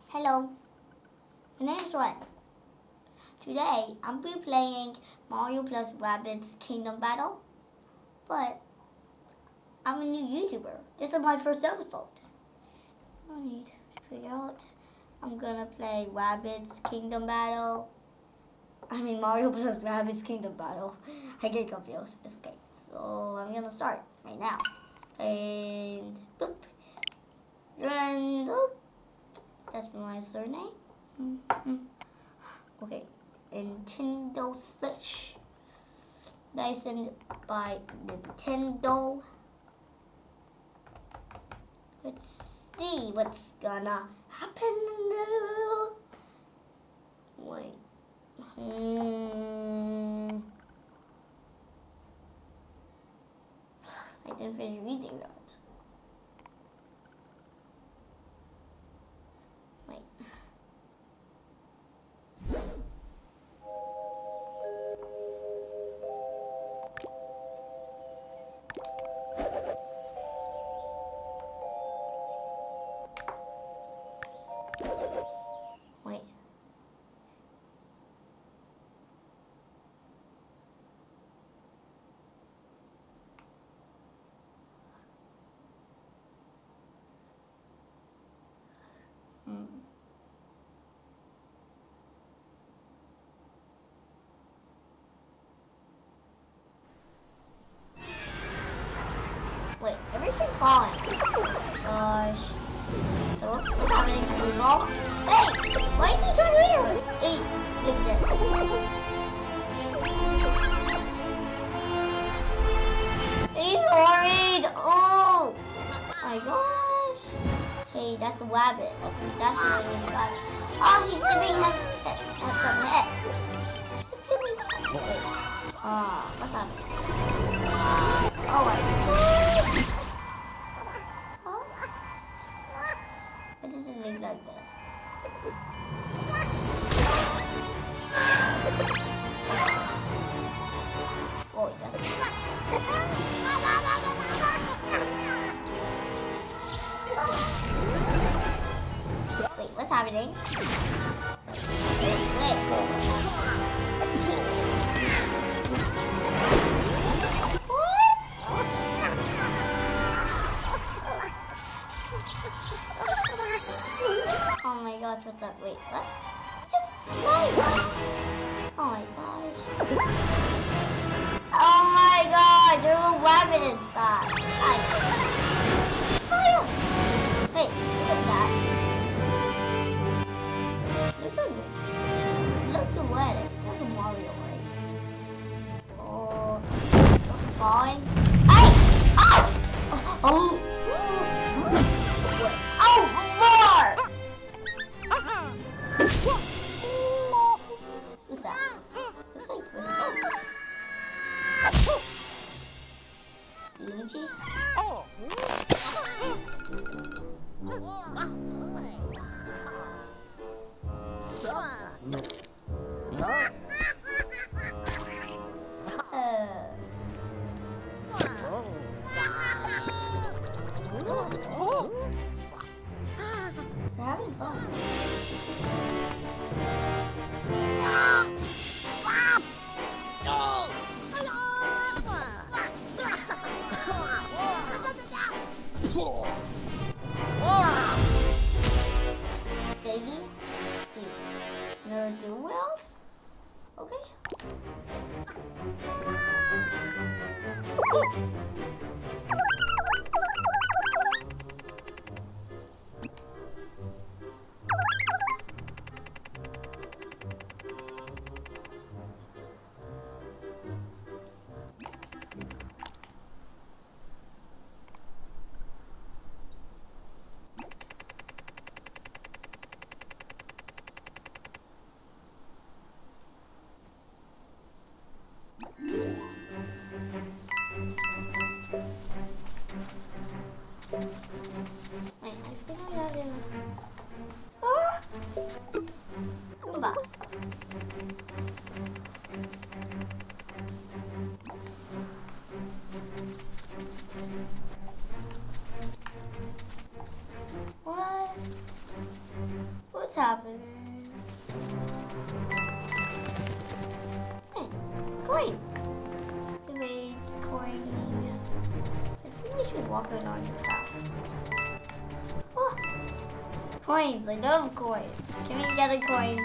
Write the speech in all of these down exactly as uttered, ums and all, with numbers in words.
Hello, my name is Ren. Today, I'm be playing Mario plus Rabbids Kingdom Battle, but I'm a new YouTuber. This is my first episode. I need to figure out. I'm gonna play Rabbids Kingdom Battle. I mean Mario plus Rabbids Kingdom Battle. I get confused. Okay, so I'm gonna start right now. And boop. And boop. That's my surname. Mm-hmm. Okay, Nintendo Switch. Licensed by Nintendo. Let's see what's gonna happen. Wait. Hmm. I didn't finish reading that. Wait. Wait. Hmm. Wait, everything's falling. Gosh. So what, what's happening to Google? Hey! Why is he down here? Hey, fix it. He's worried! Oh! My gosh. Hey, that's a rabbit. That's what we got. Oh, he's getting has, has some head. It's gonna be... Ah, what's happening? Oh my god. Huh? Why does it look like this? Oh, that's Wait, what's happening? Wait, Oh my gosh, what's up? Wait, what? Just wait! Oh my gosh. Oh my god, there's a rabbit inside. Hi. Fire! Wait, what is that? This is look the red. I think there's a Mario, right? Oh, it's falling. Hey! Oh! Oh! Who's that? Looks like this Luigi? Oh. They're having fun. Ziggy? No do wells? Okay. happening? Hey, coins. Wait, coining. I think we should walk along the path. Oh, coins. I love coins. Can we get the coins?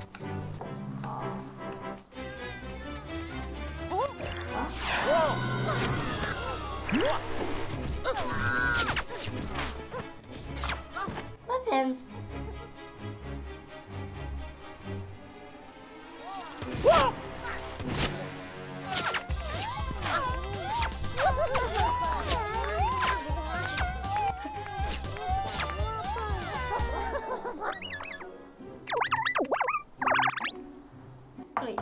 Weapons. Wait.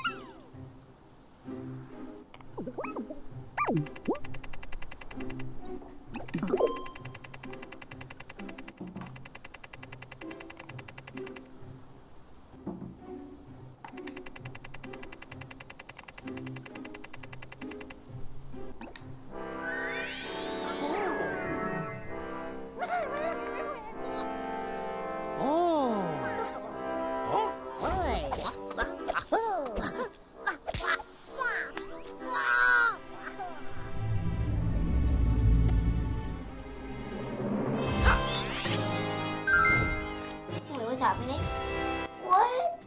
What's happening? What?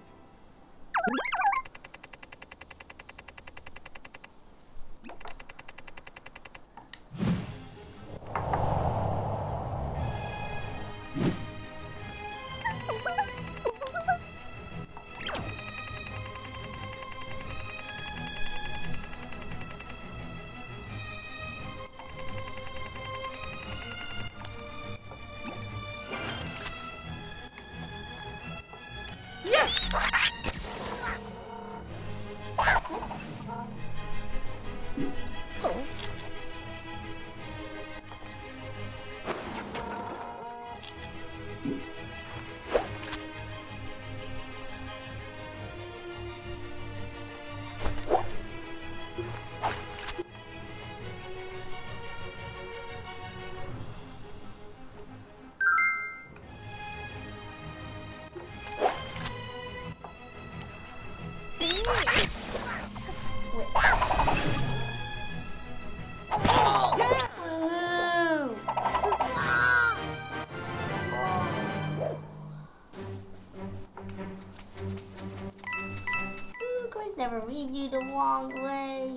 Never lead you the wrong way.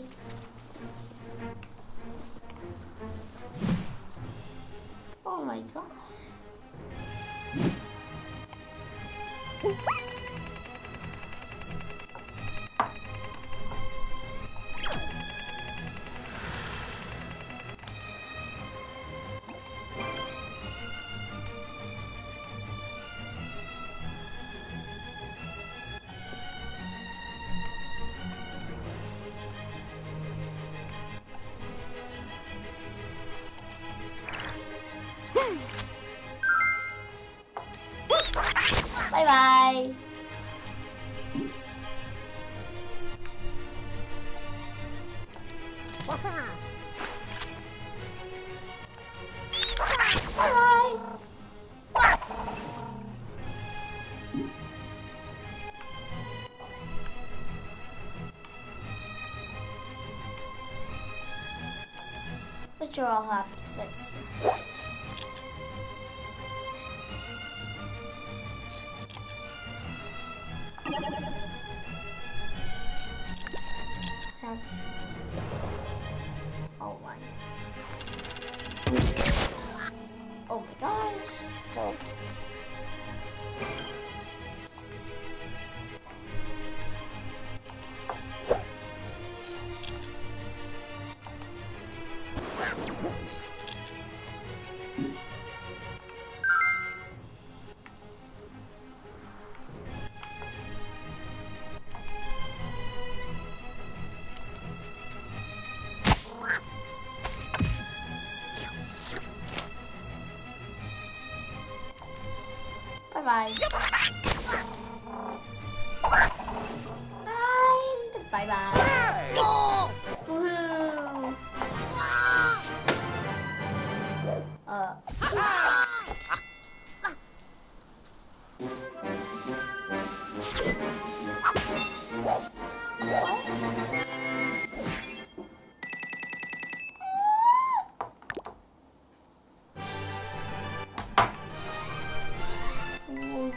Oh my god. Bye bye. Bye bye. But sure I'll have to fix it. Oh my. Oh my god. Oh. Bye bye. Bye bye. Woohoo. Uh.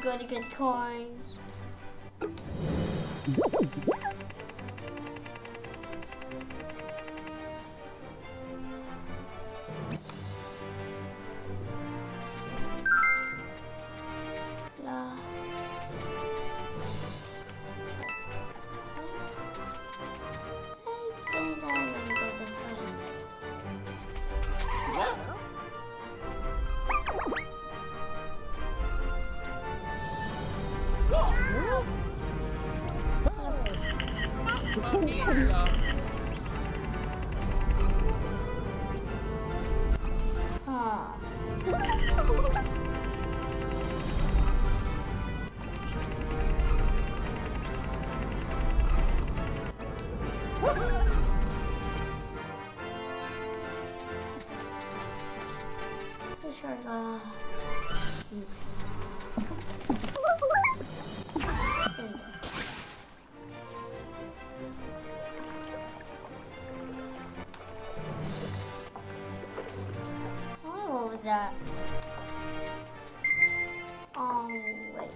go to get coins. Blah. I think I'm gonna go this way. Huh. Pretty sure I got. What was that? Oh, wait.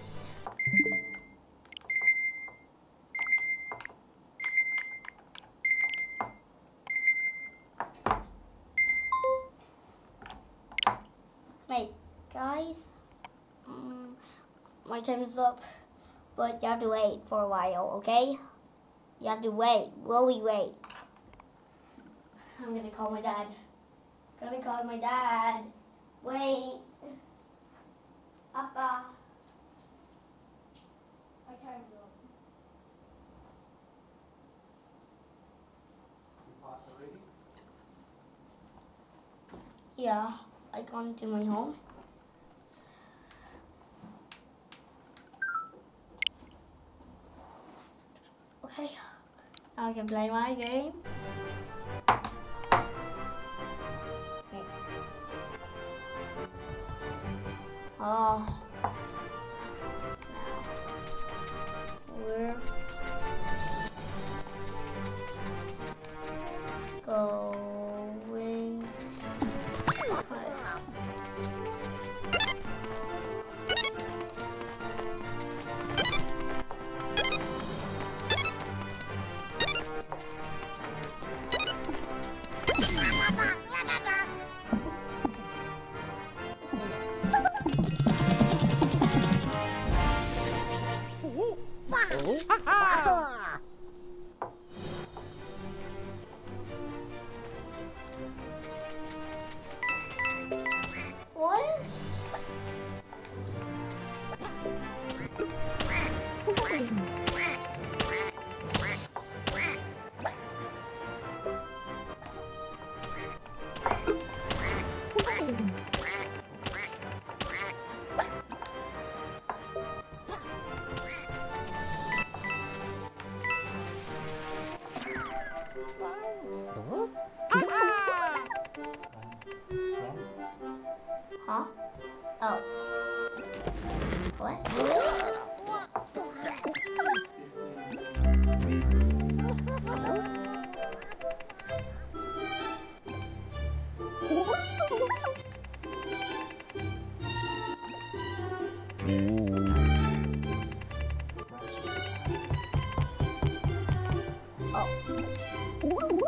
Wait, guys. Um, my time is up, but you have to wait for a while, okay? You have to wait. Will we wait? I'm gonna call my dad. Gonna call my dad. Wait. Papa. My time's up. You passed already? Yeah, I gone to my home. Okay, now I can play my game. Okay. Oh, now we're going. What? Huh? Oh. What? Oh.